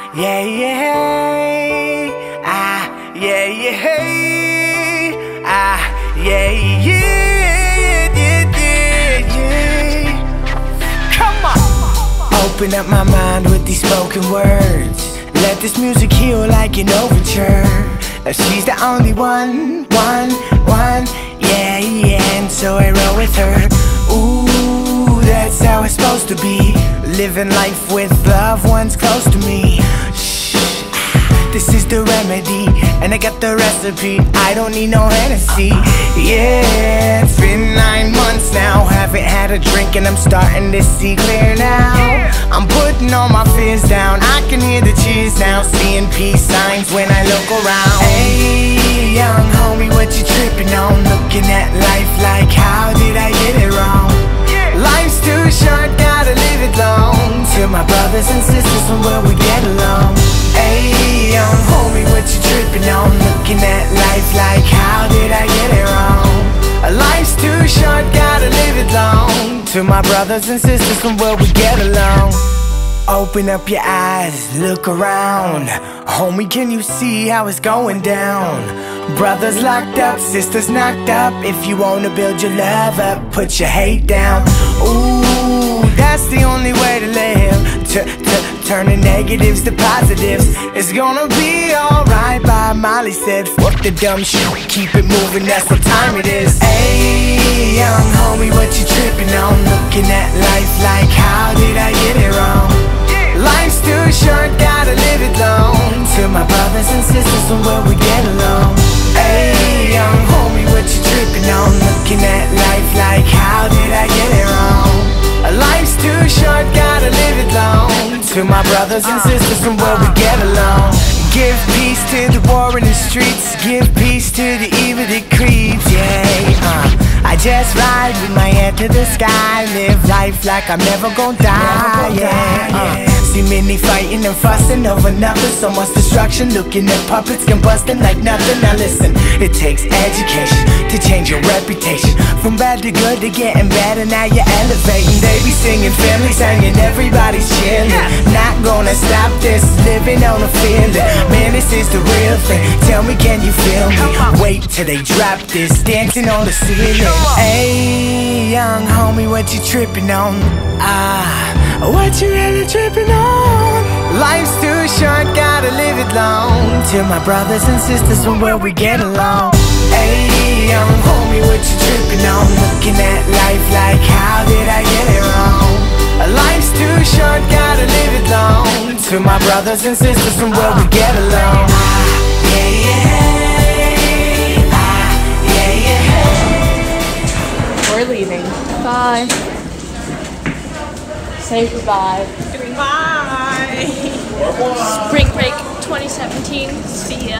yeah, yeah, ah, yeah, yeah, ah, yeah, yeah, yeah, yeah. Come on. Open up my mind with these spoken words. Let this music heal like an overture. She's the only one, yeah, yeah, and so I roll with her. Ooh, that's how it's supposed to be. Living life with loved ones close to me. Shh, this is the remedy, and I got the recipe. I don't need no Hennessy. Yeah, it's been 9 months now, haven't had a drink, and I'm starting to see clear now. I'm putting all my fears down, I can hear the cheers now, seeing peace signs when I look around. Hey, young homie, what you tripping on? Looking at life like, how did I get it wrong? Life's too short, gotta live it long. To my brothers and sisters from where we get along. Hey, young homie, what you tripping on? Looking at life like, how did I get it wrong? Life's too short, gotta live it long. To my brothers and sisters from where we get along. Open up your eyes, look around. Homie, can you see how it's going down? Brothers locked up, sisters knocked up. If you wanna build your love up, put your hate down. Ooh, that's the only way to live. Turning negatives to positives. It's gonna be alright, Bob Marley said. Fuck the dumb shit, keep it moving, that's what time it is. Hey, young homie, what you tripping on? Looking at life like, how did I get it wrong? Life's too short, gotta live it long. To my brothers and sisters from where we get along. Hey, young homie, what you tripping on? Looking at life like, how did I get it wrong? Life's too short, gotta live it long. To my brothers and sisters from where we get along. Give peace to the war in the streets. Give peace to the evil that creeps, yeah. I just ride with my head to the sky. Live life like I'm never gonna die, yeah. See many fighting and fussing over nothing. So much destruction, looking at puppets combusting like nothing. Now listen, it takes education to change your reputation. From bad to good to getting better, now you're elevating. They be singing, family singing, everybody's chilling. Not gonna stop this, living on a feeling. Man, this is the real thing. Tell me, can you feel me? Wait till they drop this, dancing on the ceiling. Hey, young homie, what you tripping on? What you really tripping on? Life's too short, gotta live it long. To my brothers and sisters from where we get along. Hey, young homie, what you tripping on? Looking at life like, how did I get it wrong? Life's too short, gotta live it long. To my brothers and sisters from where we get along. Yeah, yeah, yeah, yeah. We're leaving. Bye. Say goodbye. Goodbye. Spring break 2017. See ya.